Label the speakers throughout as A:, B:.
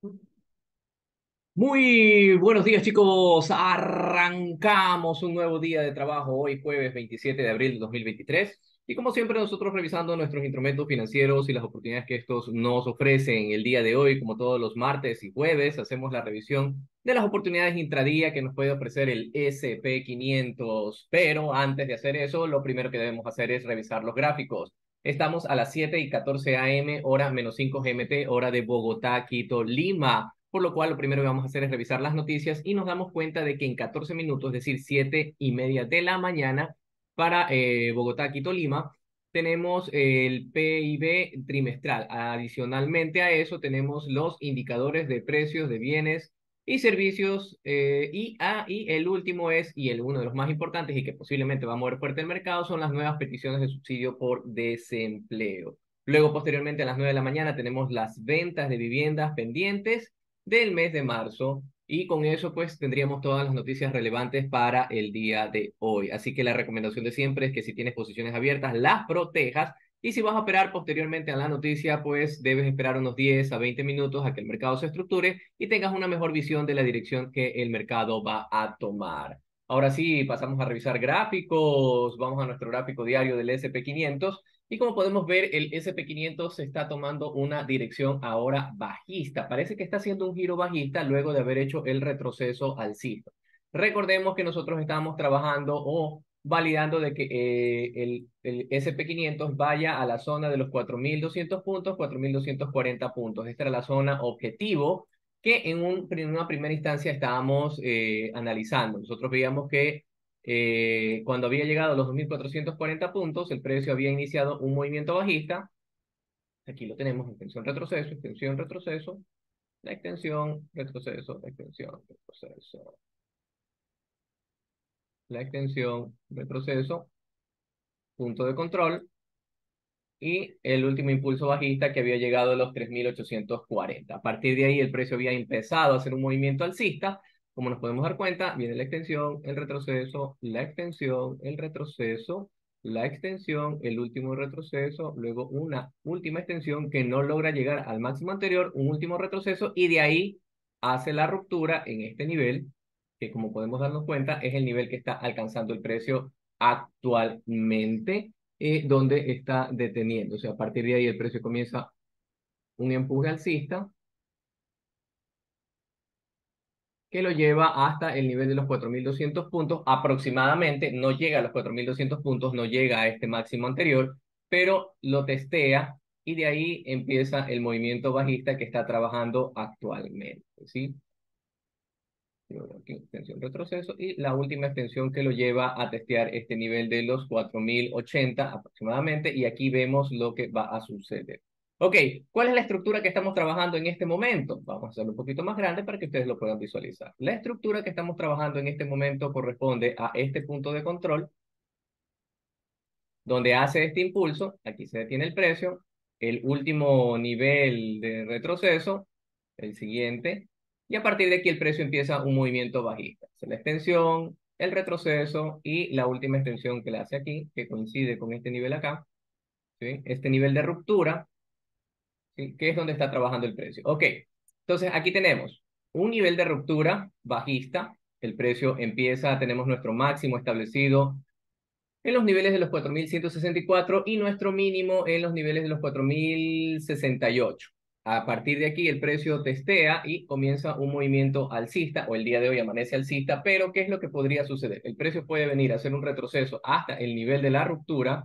A: Muy buenos días, chicos. Arrancamos un nuevo día de trabajo hoy, jueves 27 de abril de 2023. Y como siempre, nosotros revisando nuestros instrumentos financieros y las oportunidades que estos nos ofrecen el día de hoy, como todos los martes y jueves, hacemos la revisión de las oportunidades intradía que nos puede ofrecer el SP500. Pero antes de hacer eso, lo primero que debemos hacer es revisar los gráficos. Estamos a las 7:14 AM, hora menos 5 GMT, hora de Bogotá, Quito, Lima. Por lo cual, lo primero que vamos a hacer es revisar las noticias y nos damos cuenta de que en 14 minutos, es decir, 7:30 de la mañana, para Bogotá, Quito, Lima, tenemos el PIB trimestral. Adicionalmente a eso, tenemos los indicadores de precios de bienes y servicios. Y el último es, y uno de los más importantes y que posiblemente va a mover fuerte el mercado, son las nuevas peticiones de subsidio por desempleo. Luego, posteriormente, a las 9 de la mañana, tenemos las ventas de viviendas pendientes del mes de marzo. Y con eso, pues, tendríamos todas las noticias relevantes para el día de hoy. Así que la recomendación de siempre es que si tienes posiciones abiertas, las protejas. Y si vas a operar posteriormente a la noticia, pues debes esperar unos 10 a 20 minutos a que el mercado se estructure y tengas una mejor visión de la dirección que el mercado va a tomar. Ahora sí, pasamos a revisar gráficos. Vamos a nuestro gráfico diario del SP500. Y como podemos ver, el SP500 está tomando una dirección ahora bajista. Parece que está haciendo un giro bajista luego de haber hecho el retroceso alcista. Recordemos que nosotros estábamos trabajando o validando de que el SP500 vaya a la zona de los 4.200 puntos, 4.240 puntos. Esta era la zona objetivo que en una primera instancia estábamos analizando. Nosotros veíamos que cuando había llegado a los 2.440 puntos, el precio había iniciado un movimiento bajista. Aquí lo tenemos, extensión, retroceso, la extensión, retroceso, la extensión, retroceso, la extensión, retroceso, punto de control y el último impulso bajista que había llegado a los 3.840. A partir de ahí el precio había empezado a hacer un movimiento alcista. Como nos podemos dar cuenta, viene la extensión, el retroceso, la extensión, el retroceso, la extensión, el último retroceso, luego una última extensión que no logra llegar al máximo anterior, un último retroceso y de ahí hace la ruptura en este nivel, que como podemos darnos cuenta es el nivel que está alcanzando el precio actualmente, donde está deteniendo. O sea, a partir de ahí el precio comienza un empuje alcista que lo lleva hasta el nivel de los 4.200 puntos aproximadamente. No llega a los 4.200 puntos, no llega a este máximo anterior, pero lo testea y de ahí empieza el movimiento bajista que está trabajando actualmente, ¿sí? Aquí, extensión retroceso y la última extensión que lo lleva a testear este nivel de los 4.080 aproximadamente y aquí vemos lo que va a suceder. Ok, ¿cuál es la estructura que estamos trabajando en este momento? Vamos a hacerlo un poquito más grande para que ustedes lo puedan visualizar. La estructura que estamos trabajando en este momento corresponde a este punto de control donde hace este impulso, aquí se detiene el precio, el último nivel de retroceso, el siguiente, y a partir de aquí el precio empieza un movimiento bajista. Es la extensión, el retroceso y la última extensión que le hace aquí, que coincide con este nivel acá, ¿sí? Este nivel de ruptura, ¿sí? Que es donde está trabajando el precio. Ok, entonces aquí tenemos un nivel de ruptura bajista, el precio empieza, tenemos nuestro máximo establecido en los niveles de los 4.164 y nuestro mínimo en los niveles de los 4.068. A partir de aquí el precio testea y comienza un movimiento alcista, o el día de hoy amanece alcista, pero ¿qué es lo que podría suceder? El precio puede venir a hacer un retroceso hasta el nivel de la ruptura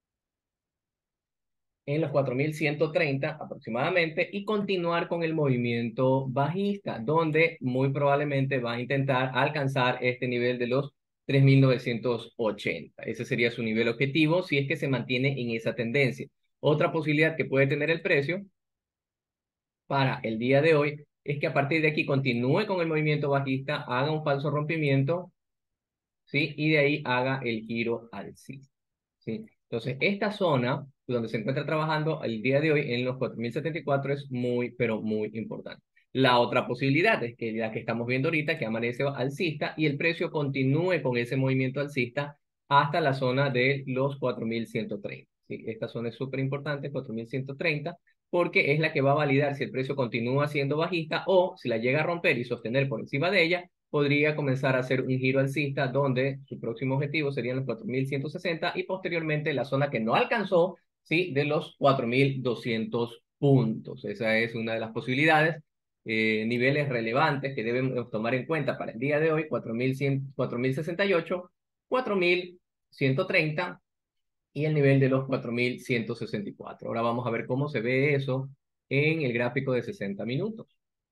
A: en los 4.130 aproximadamente y continuar con el movimiento bajista, donde muy probablemente va a intentar alcanzar este nivel de los 3.980. Ese sería su nivel objetivo si es que se mantiene en esa tendencia. Otra posibilidad que puede tener el precio para el día de hoy es que a partir de aquí continúe con el movimiento bajista, haga un falso rompimiento, ¿sí? Y de ahí haga el giro alcista, ¿sí? Entonces, esta zona donde se encuentra trabajando el día de hoy en los 4.074 es muy, pero muy importante. La otra posibilidad es que la que estamos viendo ahorita, que amanece alcista y el precio continúe con ese movimiento alcista hasta la zona de los 4.130. ¿Sí? Esta zona es súper importante, 4.130. porque es la que va a validar si el precio continúa siendo bajista o si la llega a romper y sostener por encima de ella, podría comenzar a hacer un giro alcista donde su próximo objetivo serían los 4.160 y posteriormente la zona que no alcanzó, ¿sí? De los 4.200 puntos. Esa es una de las posibilidades. Niveles relevantes que debemos tomar en cuenta para el día de hoy: 4.100, 4.068, 4.130 y el nivel de los 4.164. Ahora vamos a ver cómo se ve eso en el gráfico de 60 minutos.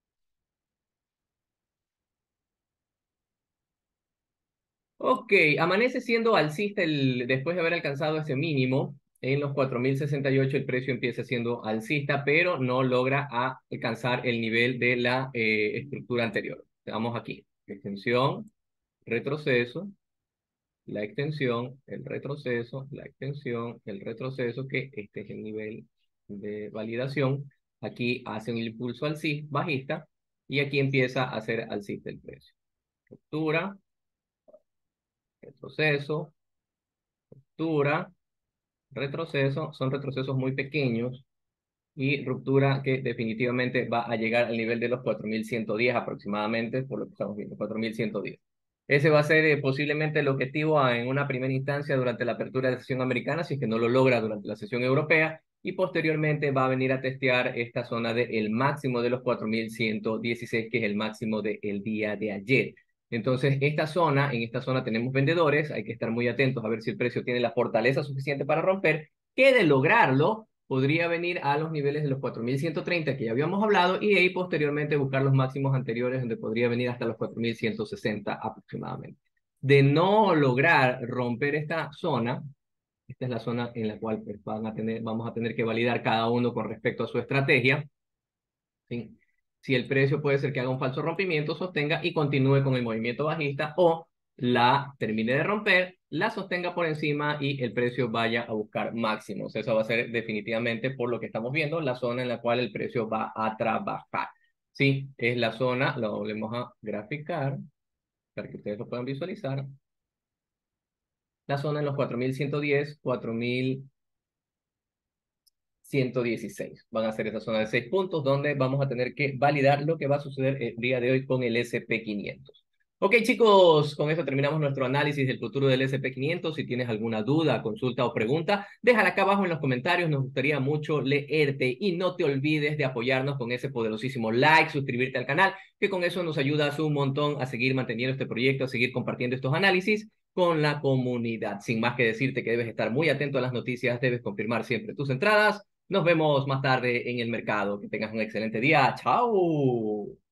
A: Ok, amanece siendo alcista después de haber alcanzado ese mínimo. En los 4.068 el precio empieza siendo alcista, pero no logra alcanzar el nivel de la estructura anterior. Vamos aquí, extensión, retroceso, la extensión, el retroceso, la extensión, el retroceso, que este es el nivel de validación. Aquí hace un impulso bajista y aquí empieza a hacer alcista el precio. Ruptura, retroceso, ruptura, retroceso, son retrocesos muy pequeños y ruptura que definitivamente va a llegar al nivel de los 4.110 aproximadamente, por lo que estamos viendo, 4.110. Ese va a ser posiblemente el objetivo en una primera instancia durante la apertura de la sesión americana, si es que no lo logra durante la sesión europea, y posteriormente va a venir a testear esta zona del máximo de los 4.116, que es el máximo del día de ayer. Entonces, en esta zona tenemos vendedores, hay que estar muy atentos a ver si el precio tiene la fortaleza suficiente para romper, que de lograrlo podría venir a los niveles de los 4.130 que ya habíamos hablado y de ahí posteriormente buscar los máximos anteriores donde podría venir hasta los 4.160 aproximadamente. De no lograr romper esta zona, esta es la zona en la cual pues, vamos a tener que validar cada uno con respecto a su estrategia. ¿Sí? Si el precio puede ser que haga un falso rompimiento, sostenga y continúe con el movimiento bajista, o la termine de romper, la sostenga por encima y el precio vaya a buscar máximos. Eso va a ser definitivamente, por lo que estamos viendo, la zona en la cual el precio va a trabajar. Sí, es la zona, lo volvemos a graficar para que ustedes lo puedan visualizar. La zona en los 4.110, 4.116. Van a ser esa zona de 6 puntos donde vamos a tener que validar lo que va a suceder el día de hoy con el SP500. Ok, chicos, con eso terminamos nuestro análisis del futuro del SP500. Si tienes alguna duda, consulta o pregunta, déjala acá abajo en los comentarios. Nos gustaría mucho leerte y no te olvides de apoyarnos con ese poderosísimo like, suscribirte al canal, que con eso nos ayudas un montón a seguir manteniendo este proyecto, a seguir compartiendo estos análisis con la comunidad. Sin más que decirte que debes estar muy atento a las noticias, debes confirmar siempre tus entradas. Nos vemos más tarde en el mercado. Que tengas un excelente día. ¡Chao!